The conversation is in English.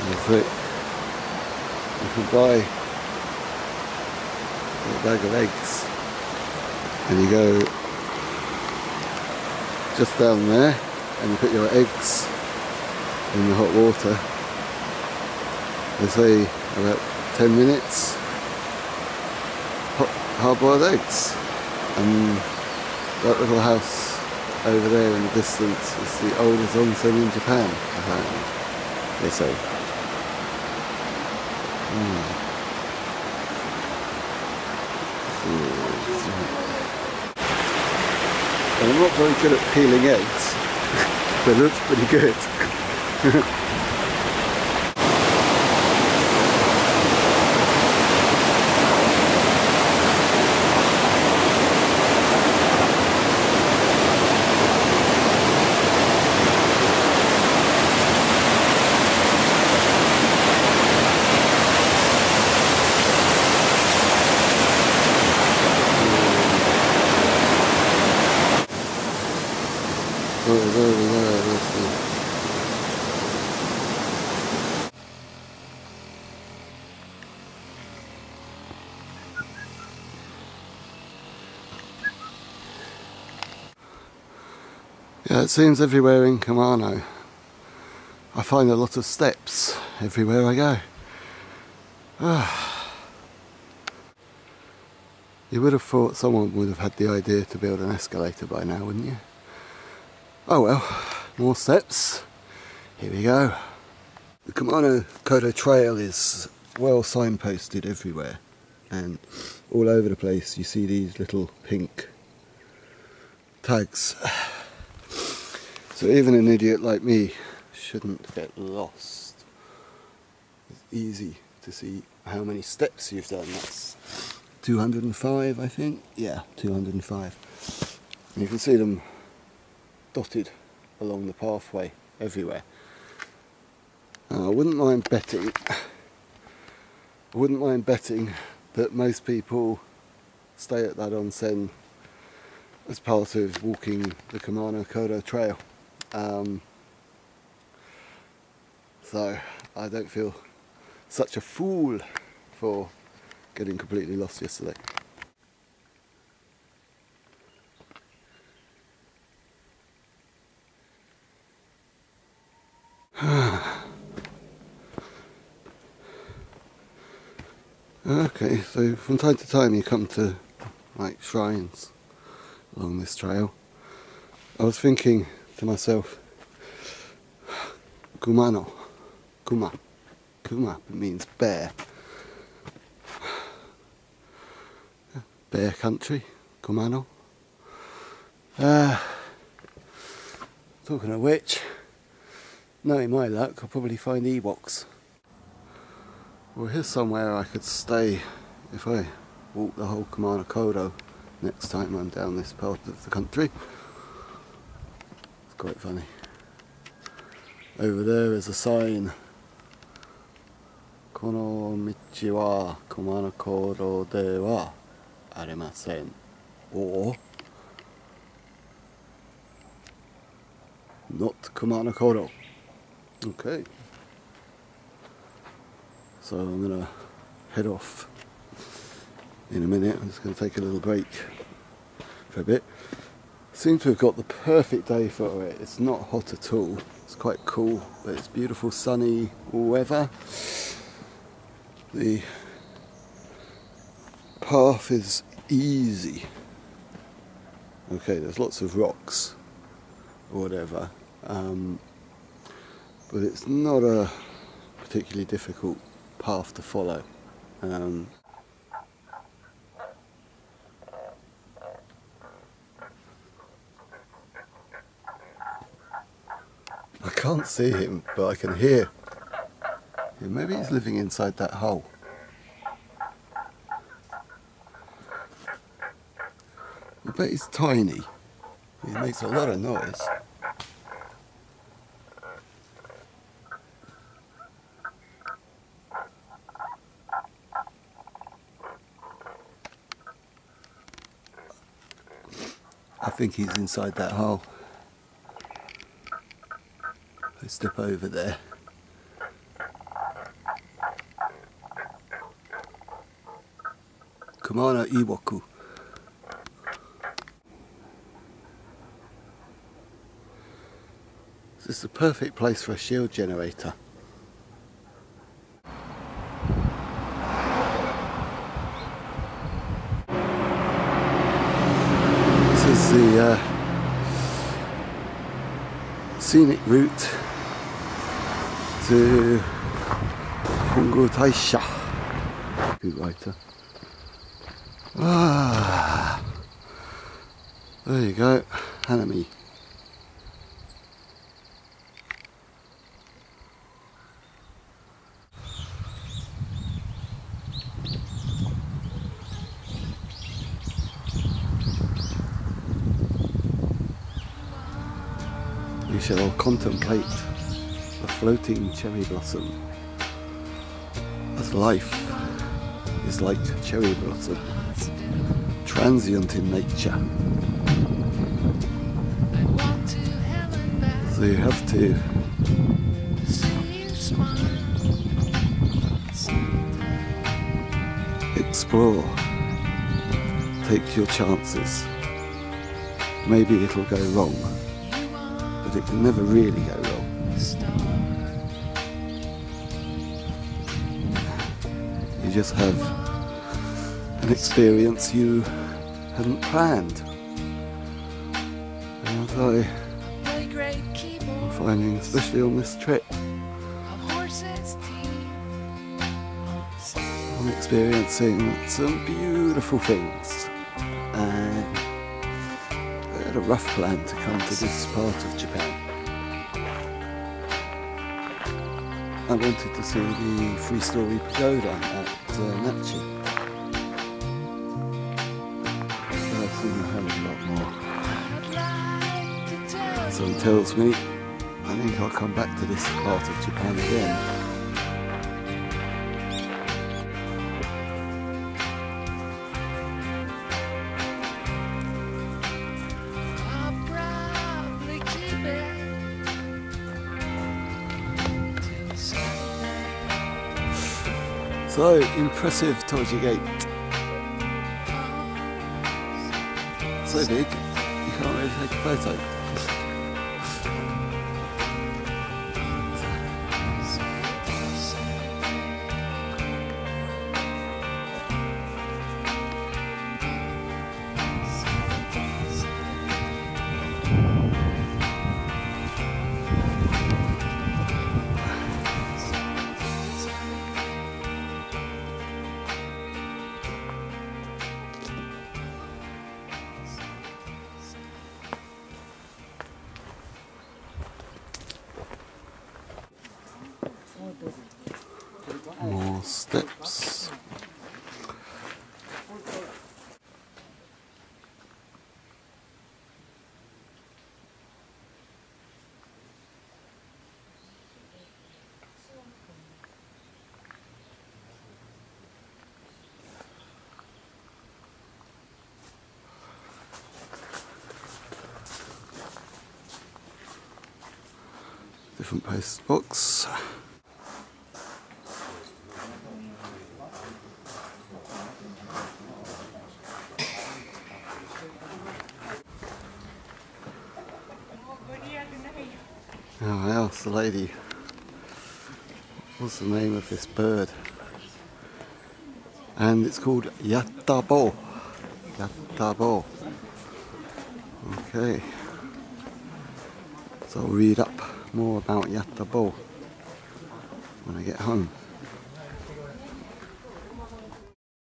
And for it, you can buy a bag of eggs, and you go just down there and you put your eggs in the hot water. They say about 10 minutes, hard-boiled eggs. And that little house over there in the distance is the oldest onsen in Japan, apparently, they say. And I'm not very good at peeling eggs, but it looks pretty good. Yeah, it seems everywhere in Kumano I find a lot of steps everywhere I go. You would have thought someone would have had the idea to build an escalator by now, wouldn't you? Oh well, more steps. Here we go. The Kumano Kodo Trail is well signposted everywhere, and all over the place you see these little pink tags. So even an idiot like me shouldn't get lost. It's easy to see how many steps you've done. That's 205, I think. Yeah, 205. And you can see them dotted along the pathway everywhere. I wouldn't mind betting that most people stay at that onsen as part of walking the Kumano Kodo Trail. So I don't feel such a fool for getting completely lost yesterday. Okay, so from time to time you come to like shrines along this trail. I was thinking to myself, Kumano, Kuma means bear. Bear country, Kumano. Talking of which, knowing my luck, I'll probably find Ewoks. Well, here's somewhere I could stay if I walk the whole Kumano Kodo next time I'm down this part of the country. It's quite funny. Over there is a sign. Kono michi wa Kumano Kodo de wa arimasen. Or not Kumano Kodo. Okay. So I'm going to head off in a minute. I'm just going to take a little break for a bit. Seem to have got the perfect day for it. It's not hot at all. It's quite cool, but it's beautiful sunny weather. The path is easy. Okay, there's lots of rocks or whatever, but it's not a particularly difficult path to follow. I can't see him, but I can hear him. Maybe he's living inside that hole. I bet he's tiny. He makes a lot of noise. I think he's inside that hole. I step over there. Kumano Iwoku. This is the perfect place for a shield generator. This is the scenic route to Hongo Taisha. Good writer. Ah, there you go, Hanami. We shall contemplate the floating cherry blossom, as life is like cherry blossom, transient in nature. So you have to explore, take your chances. Maybe it'll go wrong, but it can never really go wrong. You just have an experience you hadn't planned. And I'm finding, especially on this trip, I'm experiencing some beautiful things. And I had a rough plan to come to this part of Japan. I wanted to see the 3-story pagoda at Nachi. But I've seen a hell of a lot more. So it tells me I think I'll come back to this part of Japan again. So, impressive Toji Gate. So big, you can't really take a photo. More steps. Different post box. Now I asked the lady, what's the name of this bird? And it's called Yattabo. Yattabo. Okay. So I'll read up more about Yattabo when I get home.